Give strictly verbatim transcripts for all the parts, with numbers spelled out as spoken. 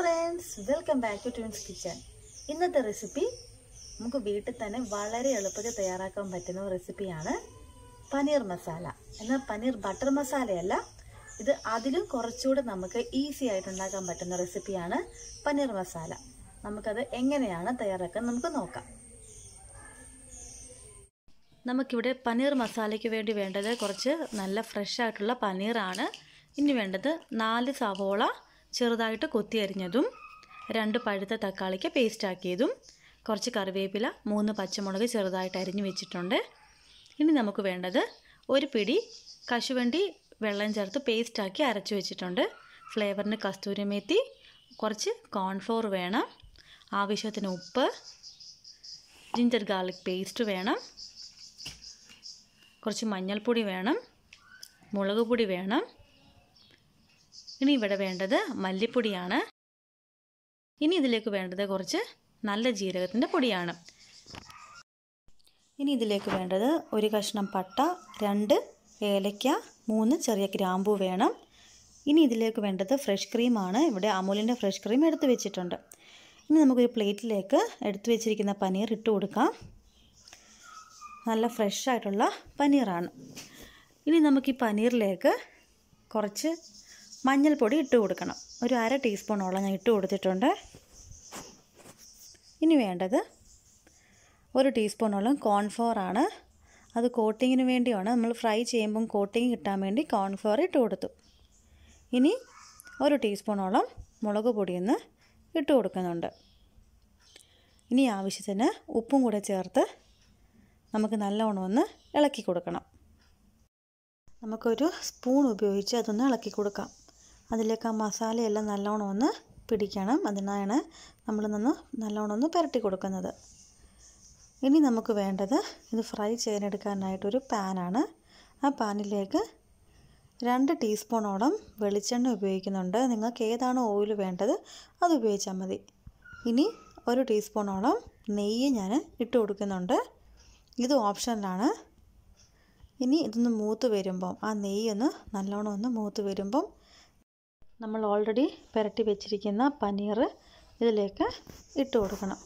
friends, welcome back to Twins Kitchen. ഇന്നത്തെ recipe നമുക്ക് വീട്ടിൽ തന്നെ വളരെ എളുപ്പത്തിൽ തയ്യാറാക്കാൻ പറ്റുന്ന ഒരു റെസിപ്പിയാണ് പനീർ മസാല. എന്നാൽ പനീർ ബട്ടർ മസാലയല്ല, ഇത് അതിലും കുറച്ചുകൂടെ നമുക്ക് ഈസി ആയിട്ട് ഉണ്ടാക്കാൻ പറ്റുന്ന റെസിപ്പിയാണ് പനീർ മസാല. നമുക്കത് എങ്ങനെയാണ് തയ്യാറാക്കാൻ നമുക്ക് നോക്കാം. നമുക്കിവിടെ പനീർ മസാലയ്ക്ക് വേണ്ടി വേണ്ടത് കുറച്ച് നല്ല ഫ്രഷ് ആയിട്ടുള്ള പനീറാണ്. ഇനി വേണ്ടത് നാല് സവോള ചെറുതായിട്ട് കൊത്തി അരിഞ്ഞതും, രണ്ട് പഴുത്ത തക്കാളിക്ക് പേസ്റ്റ് ആക്കിയതും, കുറച്ച് കറിവേപ്പില, മൂന്ന് പച്ചമുളക് ചെറുതായിട്ട് അരിഞ്ഞു വെച്ചിട്ടുണ്ട്. ഇനി നമുക്ക് വേണ്ടത് ഒരു പിടി കശുവണ്ടി വെള്ളം ചേർത്ത് പേസ്റ്റാക്കി അരച്ചു വെച്ചിട്ടുണ്ട്. ഫ്ലേവറിന് കസ്തൂരി മേത്തി, കുറച്ച് കോൺഫ്ലോർ വേണം, ആവശ്യത്തിന് ഉപ്പ്, ജിഞ്ചർ ഗാർലിക് പേസ്റ്റ് വേണം, കുറച്ച് മഞ്ഞൾപ്പൊടി വേണം, മുളക് പൊടി വേണം. ഇനി ഇവിടെ വേണ്ടത് മല്ലിപ്പൊടിയാണ്. ഇനി ഇതിലേക്ക് വേണ്ടത് കുറച്ച് നല്ല ജീരകത്തിൻ്റെ പൊടിയാണ്. ഇനി ഇതിലേക്ക് വേണ്ടത് ഒരു കഷ്ണം പട്ട, രണ്ട് ഏലയ്ക്ക, മൂന്ന് ചെറിയ ഗ്രാമ്പൂ വേണം. ഇനി ഇതിലേക്ക് വേണ്ടത് ഫ്രഷ് ക്രീമാണ്. ഇവിടെ അമുലിൻ്റെ ഫ്രഷ് ക്രീം എടുത്ത് വെച്ചിട്ടുണ്ട്. ഇനി നമുക്കൊരു പ്ലേറ്റിലേക്ക് എടുത്തു വെച്ചിരിക്കുന്ന പനീർ ഇട്ട് കൊടുക്കാം. നല്ല ഫ്രഷ് ആയിട്ടുള്ള പനീറാണ്. ഇനി നമുക്ക് ഈ പനീറിലേക്ക് കുറച്ച് മഞ്ഞൾപ്പൊടി ഇട്ട് കൊടുക്കണം. ഒരു അര ടീസ്പൂണോളം ഞാൻ ഇട്ട് കൊടുത്തിട്ടുണ്ട്. ഇനി വേണ്ടത് ഒരു ടീസ്പൂണോളം കോൺഫ്ലോർ ആണ്. അത് കോട്ടിങ്ങിന് വേണ്ടിയാണ്. നമ്മൾ ഫ്രൈ ചെയ്യുമ്പം കോട്ടിങ് കിട്ടാൻ വേണ്ടി കോൺഫ്ലോർ ഇട്ട് കൊടുത്തു. ഇനി ഒരു ടീസ്പൂണോളം മുളക് പൊടിയൊന്ന് ഇട്ട് കൊടുക്കുന്നുണ്ട്. ഇനി ആവശ്യത്തിന് ഉപ്പും കൂടെ ചേർത്ത് നമുക്ക് നല്ലവണ്ണം ഒന്ന് ഇളക്കി കൊടുക്കണം. നമുക്കൊരു സ്പൂൺ ഉപയോഗിച്ച് അതൊന്ന് ഇളക്കി കൊടുക്കാം. അതിലേക്ക് ആ മസാലയെല്ലാം നല്ലോണം ഒന്ന് പിടിക്കണം. അതിനാണ് നമ്മൾ നിന്ന് നല്ലോണം ഒന്ന് പുരട്ടി കൊടുക്കുന്നത്. ഇനി നമുക്ക് വേണ്ടത് ഇത് ഫ്രൈ ചെയ്യാനെടുക്കാനായിട്ടൊരു പാനാണ്. ആ പാനിലേക്ക് രണ്ട് ടീസ്പൂണോളം വെളിച്ചെണ്ണ ഉപയോഗിക്കുന്നുണ്ട്. നിങ്ങൾക്ക് ഏതാണോ ഓയിൽ വേണ്ടത് അത് ഉപയോഗിച്ചാൽ മതി. ഇനി ഒരു ടീസ്പൂണോളം നെയ്യ് ഞാൻ ഇട്ട് കൊടുക്കുന്നുണ്ട്. ഇത് ഓപ്ഷനിലാണ്. ഇനി ഇതൊന്ന് മൂത്ത് വരുമ്പം ആ നെയ്യൊന്ന് നല്ലോണം ഒന്ന് മൂത്ത് വരുമ്പം നമ്മൾ ഓൾറെഡി പുരട്ടി വെച്ചിരിക്കുന്ന പനീർ ഇതിലേക്ക് ഇട്ട് കൊടുക്കണം.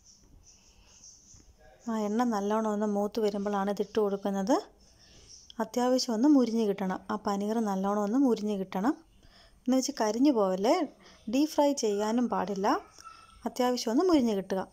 ആ എണ്ണ നല്ലോണം ഒന്ന് മൂത്ത് വരുമ്പോഴാണ് ഇതിട്ട് കൊടുക്കുന്നത്. അത്യാവശ്യം ഒന്ന് മുരിഞ്ഞ് കിട്ടണം. ആ പനീർ നല്ലോണം ഒന്ന് മുരിഞ്ഞ് കിട്ടണം. എന്ന് വെച്ച് കരിഞ്ഞു പോവല്ലേ, ഡീപ് ഫ്രൈ ചെയ്യാനും പാടില്ല. അത്യാവശ്യം ഒന്ന് മുരിഞ്ഞ് കിട്ടുക.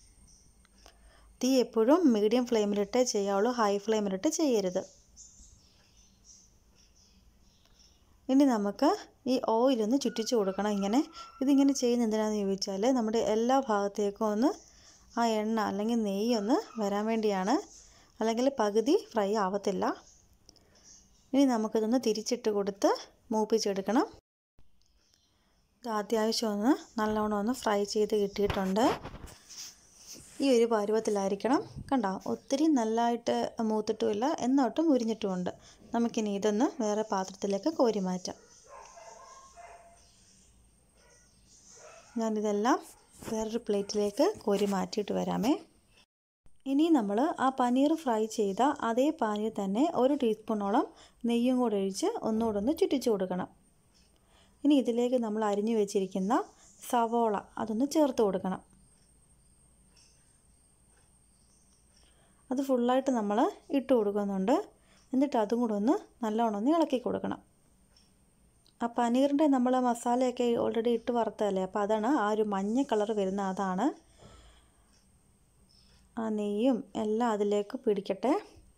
തീ എപ്പോഴും മീഡിയം ഫ്ലെയിമിലിട്ടേ ചെയ്യാവുള്ളൂ, ഹൈ ഫ്ലെയിമിലിട്ട് ചെയ്യരുത്. ഇനി നമുക്ക് ഈ ഓയിലൊന്ന് ചുറ്റിച്ച് കൊടുക്കണം. ഇങ്ങനെ ഇതിങ്ങനെ ചെയ്യുന്ന എന്തിനാണെന്ന് ചോദിച്ചാൽ നമ്മുടെ എല്ലാ ഭാഗത്തേക്കും ഒന്ന് ആ എണ്ണ അല്ലെങ്കിൽ നെയ്യൊന്ന് വരാൻ വേണ്ടിയാണ്. അല്ലെങ്കിൽ പകുതി ഫ്രൈ ആവത്തില്ല. ഇനി നമുക്കിതൊന്ന് തിരിച്ചിട്ട് കൊടുത്ത് മൂപ്പിച്ചെടുക്കണം. ഇത് അത്യാവശ്യം ഒന്ന് നല്ലോണം ഒന്ന് ഫ്രൈ ചെയ്ത് കിട്ടിയിട്ടുണ്ട്. ഈ ഒരു പരുവത്തിലായിരിക്കണം. കണ്ടോ, ഒത്തിരി നല്ലതായിട്ട് മൂത്തിട്ടുമില്ല, എന്നോട്ടും മുരിഞ്ഞിട്ടുമുണ്ട്. നമുക്കിനി ഇതൊന്ന് വേറെ പാത്രത്തിലേക്ക് കോരി മാറ്റാം. ഞാനിതെല്ലാം വേറൊരു പ്ലേറ്റിലേക്ക് കോരി മാറ്റിയിട്ട് വരാമേ. ഇനി നമ്മൾ ആ പനീർ ഫ്രൈ ചെയ്ത അതേ പാനിൽ തന്നെ ഒരു ടീസ്പൂണോളം നെയ്യും കൂടെ ഒഴിച്ച് ഒന്നുകൂടെ ഒന്ന് ചുറ്റിച്ച് കൊടുക്കണം. ഇനി ഇതിലേക്ക് നമ്മൾ അരിഞ്ഞു വെച്ചിരിക്കുന്ന സവോള അതൊന്ന് ചേർത്ത് കൊടുക്കണം. അത് ഫുള്ളായിട്ട് നമ്മൾ ഇട്ട് കൊടുക്കുന്നുണ്ട്. എന്നിട്ട് അതും കൂടെ ഒന്ന് നല്ലോണം ഒന്ന് ഇളക്കി കൊടുക്കണം. ആ പനീറിൻ്റെ നമ്മൾ മസാലയൊക്കെ ഓൾറെഡി ഇട്ട് വറുത്തതല്ലേ, അപ്പോൾ അതാണ് ആ ഒരു മഞ്ഞ കളർ വരുന്ന, അതാണ്. ആ നെയ്യും എല്ലാം അതിലേക്ക് പിടിക്കട്ടെ.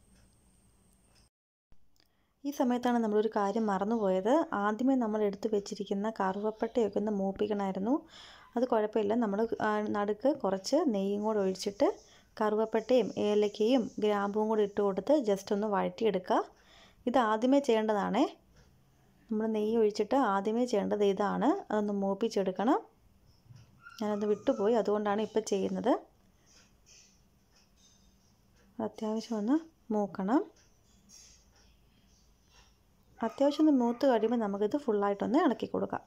ഈ സമയത്താണ് നമ്മളൊരു കാര്യം മറന്നുപോയത്. ആദ്യമേ നമ്മൾ എടുത്ത് വെച്ചിരിക്കുന്ന കറുവപ്പട്ടയൊക്കെ ഒന്ന് മൂപ്പിക്കണമായിരുന്നു. അത് കുഴപ്പമില്ല. നമ്മൾ നടുക്ക് കുറച്ച് നെയ്യും കൂടെ ഒഴിച്ചിട്ട് കറുവപ്പട്ടയും ഏലക്കയും ഗ്രാമ്പും കൂടി ഇട്ട് കൊടുത്ത് ജസ്റ്റ് ഒന്ന് വഴറ്റിയെടുക്കുക. ഇത് ആദ്യമേ ചെയ്യേണ്ടതാണേ. നമ്മൾ നെയ്യ് ഒഴിച്ചിട്ട് ആദ്യമേ ചെയ്യേണ്ടത് ഇതാണ്. അതൊന്ന് മൂപ്പിച്ചെടുക്കണം. ഞാനത് വിട്ടുപോയി, അതുകൊണ്ടാണ് ഇപ്പോൾ ചെയ്യുന്നത്. അത്യാവശ്യം ഒന്ന് മൂക്കണം. അത്യാവശ്യം ഒന്ന് മൂത്ത് കഴിയുമ്പോൾ നമുക്കിത് ഫുള്ളായിട്ടൊന്ന് ഇളക്കി കൊടുക്കാം.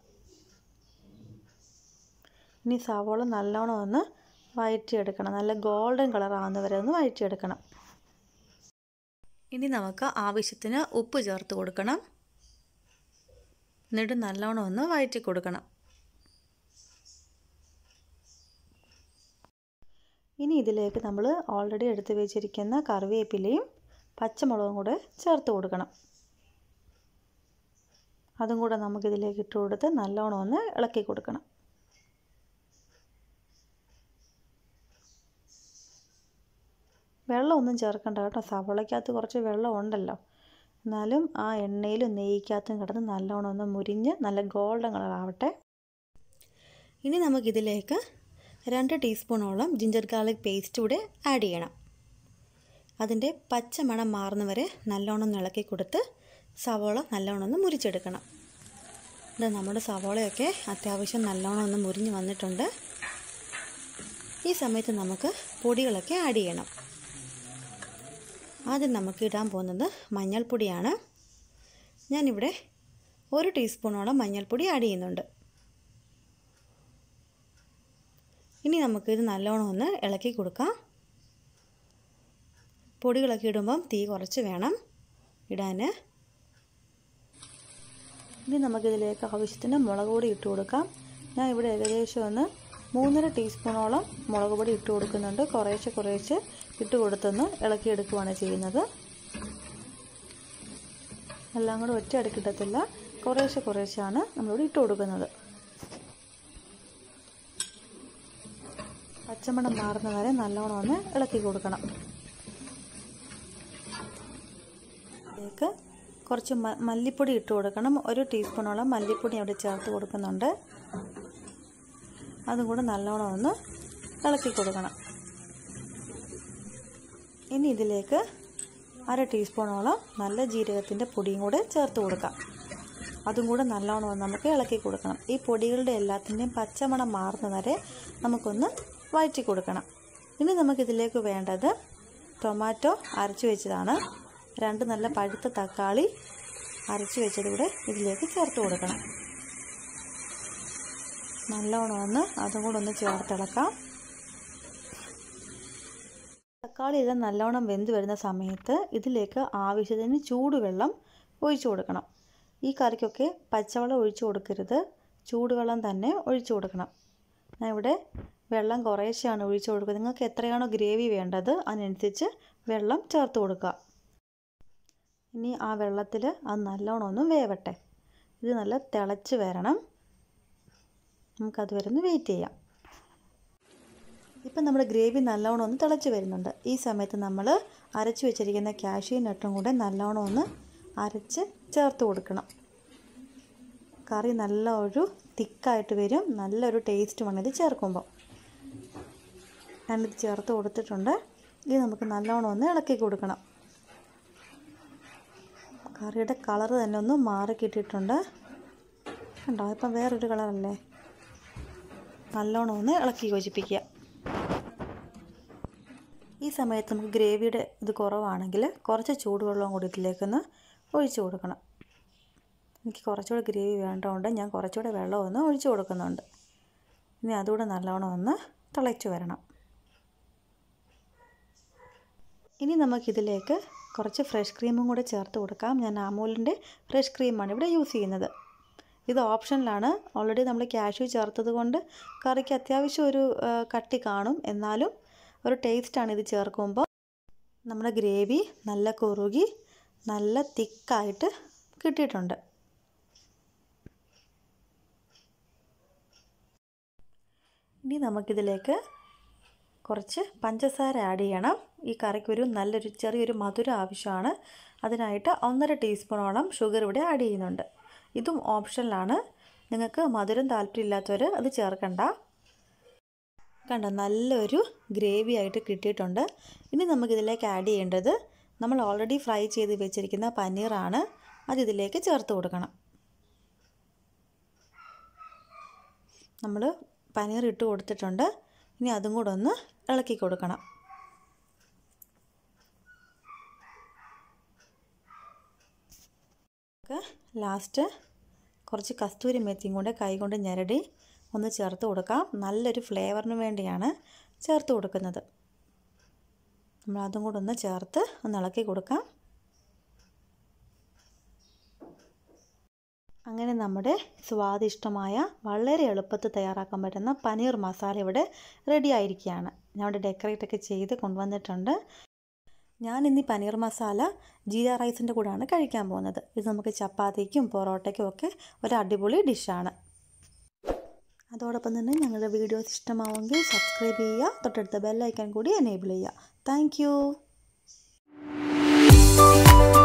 ഇനി സവോള നല്ലോണം ഒന്ന് വഴറ്റിയെടുക്കണം. നല്ല ഗോൾഡൻ കളർ ആവുന്ന വരെ ഒന്ന് വഴറ്റിയെടുക്കണം. ഇനി നമുക്ക് ആവശ്യത്തിന് ഉപ്പ് ചേർത്ത് കൊടുക്കണം. എന്നിട്ട് നല്ലോണം ഒന്ന് വഴറ്റി കൊടുക്കണം. ഇനി ഇതിലേക്ക് നമ്മൾ ഓൾറെഡി എടുത്ത് വെച്ചിരിക്കുന്ന കറിവേപ്പിലയും പച്ചമുളകും കൂടെ ചേർത്ത് കൊടുക്കണം. അതും കൂടെ നമുക്കിതിലേക്ക് ഇട്ട് കൊടുത്ത് നല്ലോണം ഒന്ന് ഇളക്കി കൊടുക്കണം. വെള്ളമൊന്നും ചേർക്കണ്ട കേട്ടോ, സവോളയ്ക്കകത്ത് കുറച്ച് വെള്ളം ഉണ്ടല്ലോ. എന്നാലും ആ എണ്ണയിലും നെയ്ക്കകത്തും കിടന്ന് നല്ലോണം ഒന്ന് മുരിഞ്ഞ് നല്ല ഗോൾഡൻ കളർ ആവട്ടെ. ഇനി നമുക്കിതിലേക്ക് രണ്ട് ടീസ്പൂണോളം ജിഞ്ചർ ഗാർലിക് പേസ്റ്റ് കൂടെ ആഡ് ചെയ്യണം. അതിൻ്റെ പച്ച മണം മാറുന്നവരെ നല്ലോണം ഇളക്കി കൊടുത്ത് സവോള നല്ലോണം ഒന്ന് മുരിച്ചെടുക്കണം. ഇത് നമ്മുടെ സവോളയൊക്കെ അത്യാവശ്യം നല്ലോണം ഒന്ന് മുരിഞ്ഞ് വന്നിട്ടുണ്ട്. ഈ സമയത്ത് നമുക്ക് പൊടികളൊക്കെ ആഡ് ചെയ്യണം. ആദ്യം നമുക്ക് ഇടാൻ പോകുന്നത് മഞ്ഞൾപ്പൊടിയാണ്. ഞാനിവിടെ ഒരു ടീസ്പൂണോളം മഞ്ഞൾപ്പൊടി ആഡ് ചെയ്യുന്നുണ്ട്. ഇനി നമുക്കിത് നല്ലോണം ഒന്ന് ഇളക്കി കൊടുക്കാം. പൊടികളൊക്കെ ഇടുമ്പം തീ കുറച്ച് വേണം ഇടാൻ. ഇനി നമുക്കിതിലേക്ക് ആവശ്യത്തിന് മുളക് പൊടി ഇട്ട് കൊടുക്കാം. ഞാൻ ഇവിടെ ഏകദേശം ഒന്ന് മൂന്നര ടീസ്പൂണോളം മുളക് പൊടി ഇട്ട് കൊടുക്കുന്നുണ്ട്. കുറേശ്ശെ കുറേശ്ശെ ഇട്ട് കൊടുത്തൊന്ന് ഇളക്കിയെടുക്കുകയാണ് ചെയ്യുന്നത്. എല്ലാം കൂടെ ഒറ്റ അടുക്കിട്ടത്തില്ല, കുറേശ്ശെ കുറേശ്ശെയാണ് നമ്മളിവിടെ ഇട്ട് കൊടുക്കുന്നത്. പച്ചമണം മാറുന്ന വരെ നല്ലോണം ഒന്ന് ഇളക്കി കൊടുക്കണം. ഇതിലേക്ക് കുറച്ച് മല്ലിപ്പൊടി ഇട്ട് കൊടുക്കണം. ഒരു ടീസ്പൂണോളം മല്ലിപ്പൊടി അവിടെ ചേർത്ത് കൊടുക്കുന്നുണ്ട്. അതും കൂടെ നല്ലോണം ഒന്ന് ഇളക്കി കൊടുക്കണം. ഇനി ഇതിലേക്ക് അര ടീസ്പൂണോളം നല്ല ജീരകത്തിൻ്റെ പൊടിയും കൂടെ ചേർത്ത് കൊടുക്കാം. അതും കൂടെ നല്ലോണം നമുക്ക് ഇളക്കി കൊടുക്കണം. ഈ പൊടികളുടെ എല്ലാത്തിൻ്റെയും പച്ചമണം മാറുന്ന വരെ നമുക്കൊന്ന് വഴറ്റി കൊടുക്കണം. ഇനി നമുക്കിതിലേക്ക് വേണ്ടത് ടൊമാറ്റോ അരച്ചു വെച്ചതാണ്. രണ്ട് നല്ല പഴുത്ത തക്കാളി അരച്ചു വെച്ചത് കൂടെ ഇതിലേക്ക് ചേർത്ത് കൊടുക്കണം. നല്ലോണം ഒന്ന് അതും കൂടെ ഒന്ന് ചേർത്തിളക്കാം. തക്കാളി എല്ലാം നല്ലോണം വെന്ത് വരുന്ന സമയത്ത് ഇതിലേക്ക് ആവശ്യത്തിന് ചൂടുവെള്ളം ഒഴിച്ചു കൊടുക്കണം. ഈ കറിക്കൊക്കെ പച്ചവെള്ളം ഒഴിച്ചു കൊടുക്കരുത്, ചൂടുവെള്ളം തന്നെ ഒഴിച്ചു കൊടുക്കണം. ഞാൻ ഇവിടെ വെള്ളം കുറേശ്ശെയാണ് ഒഴിച്ചു കൊടുക്കുന്നത്. നിങ്ങൾക്ക് എത്രയാണോ ഗ്രേവി വേണ്ടത് അതിനനുസരിച്ച് വെള്ളം ചേർത്ത് കൊടുക്കുക. ഇനി ആ വെള്ളത്തിൽ അത് നല്ലോണം ഒന്ന് വേവട്ടെ. ഇത് നല്ല തിളച്ച് വരണം. നമുക്കത് വരെ ഒന്ന് വെയിറ്റ് ചെയ്യാം. ഇപ്പം നമ്മുടെ ഗ്രേവി നല്ലോണം ഒന്ന് തിളച്ച് വരുന്നുണ്ട്. ഈ സമയത്ത് നമ്മൾ അരച്ച് വെച്ചിരിക്കുന്ന കാഷ്യൂ നട്ടും കൂടെ നല്ലോണം ഒന്ന് അരച്ച് ചേർത്ത് കൊടുക്കണം. കറി നല്ല ഒരു തിക്കായിട്ട് വരും, നല്ലൊരു ടേസ്റ്റുമാണ് ഇത് ചേർക്കുമ്പോൾ. ഞാനിത് ചേർത്ത് കൊടുത്തിട്ടുണ്ട്. ഇത് നമുക്ക് നല്ലോണം ഒന്ന് ഇളക്കി കൊടുക്കണം. കറിയുടെ കളർ തന്നെ ഒന്ന് മാറി കിട്ടിയിട്ടുണ്ട്. കണ്ടോ, ഇപ്പം വേറൊരു കളറല്ലേ. നല്ലോണം ഒന്ന് ഇളക്കി യോജിപ്പിക്കുക. ഈ സമയത്ത് നമുക്ക് ഗ്രേവിയുടെ ഇത് കുറവാണെങ്കിൽ കുറച്ച് ചൂടുവെള്ളം കൂടി ഇതിലേക്കൊന്ന് ഒഴിച്ചു കൊടുക്കണം. എനിക്ക് കുറച്ചുകൂടെ ഗ്രേവി വേണ്ടതുകൊണ്ട് ഞാൻ കുറച്ചുകൂടെ വെള്ളം ഒന്ന് ഒഴിച്ചു കൊടുക്കുന്നുണ്ട്. ഇനി അതുകൂടെ നല്ലോണം ഒന്ന് തിളച്ച് വരണം. ഇനി നമുക്കിതിലേക്ക് കുറച്ച് ഫ്രഷ് ക്രീമും കൂടെ ചേർത്ത് കൊടുക്കാം. ഞാൻ അമൂലിൻ്റെ ഫ്രഷ് ക്രീമാണ് ഇവിടെ യൂസ് ചെയ്യുന്നത്. ഇത് ഓപ്ഷനിലാണ്. ഓൾറെഡി നമ്മൾ കാഷ്യൂ ചേർത്തത് കൊണ്ട് കറിക്ക് അത്യാവശ്യം ഒരു കട്ടി കാണും. എന്നാലും ഒരു ടേസ്റ്റാണ് ഇത് ചേർക്കുമ്പോൾ. നമ്മുടെ ഗ്രേവി നല്ല കുറുകി നല്ല തിക്കായിട്ട് കിട്ടിയിട്ടുണ്ട്. ഇനി നമുക്കിതിലേക്ക് കുറച്ച് പഞ്ചസാര ആഡ് ചെയ്യണം. ഈ കറിക്കൊരു നല്ലൊരു ചെറിയൊരു മധുരം ആവശ്യമാണ്. അതിനായിട്ട് ഒന്നര ടീസ്പൂണോളം ഷുഗർ ഇവിടെ ആഡ് ചെയ്യുന്നുണ്ട്. ഇതും ഓപ്ഷനിലാണ്. നിങ്ങൾക്ക് മധുരം താല്പര്യമില്ലാത്തവർ അത് ചേർക്കണ്ട. കണ്ടോ, നല്ലൊരു ഗ്രേവി ആയിട്ട് കിട്ടിയിട്ടുണ്ട്. ഇനി നമുക്കിതിലേക്ക് ആഡ് ചെയ്യേണ്ടത് നമ്മൾ ഓൾറെഡി ഫ്രൈ ചെയ്ത് വെച്ചിരിക്കുന്ന പനീറാണ്. അത് ഇതിലേക്ക് ചേർത്ത് കൊടുക്കണം. നമ്മൾ പനീർ ഇട്ട് കൊടുത്തിട്ടുണ്ട്. ഇനി അതും കൂടെ ഒന്ന് ഇളക്കി കൊടുക്കണം. ലാസ്റ്റ് കുറച്ച് കസ്തൂരി മേത്തിയും കൂടെ കൈകൊണ്ട് ഞെരടി ഒന്ന് ചേർത്ത് കൊടുക്കാം. നല്ലൊരു ഫ്ലേവറിന് വേണ്ടിയാണ് ചേർത്ത് കൊടുക്കുന്നത്. നമ്മൾ അതും കൂടെ ഒന്ന് ചേർത്ത് ഒന്ന് ഇളക്കി കൊടുക്കാം. അങ്ങനെ നമ്മുടെ സ്വാദിഷ്ടമായ വളരെ എളുപ്പത്തിൽ തയ്യാറാക്കാൻ പറ്റുന്ന പനീർ മസാല ഇവിടെ റെഡി ആയിരിക്കുകയാണ്. ഞാൻ ഇവിടെ ഡെക്കറേറ്റ് ഒക്കെ ചെയ്ത് കൊണ്ടുവന്നിട്ടുണ്ട്. ഞാൻ ഇന്ന് ഈ പനീർ മസാല ജീര റൈസിൻ്റെ കൂടെയാണ് കഴിക്കാൻ പോകുന്നത്. ഇത് നമുക്ക് ചപ്പാത്തിക്കും പൊറോട്ടയ്ക്കും ഒക്കെ ഒരു അടിപൊളി ഡിഷാണ്. അതോടൊപ്പം തന്നെ ഞങ്ങളുടെ വീഡിയോസ് ഇഷ്ടമാവുമെങ്കിൽ സബ്സ്ക്രൈബ് ചെയ്യുക, തൊട്ടടുത്ത ബെൽ ഐക്കൺ കൂടി എനേബിൾ ചെയ്യുക. Thank U.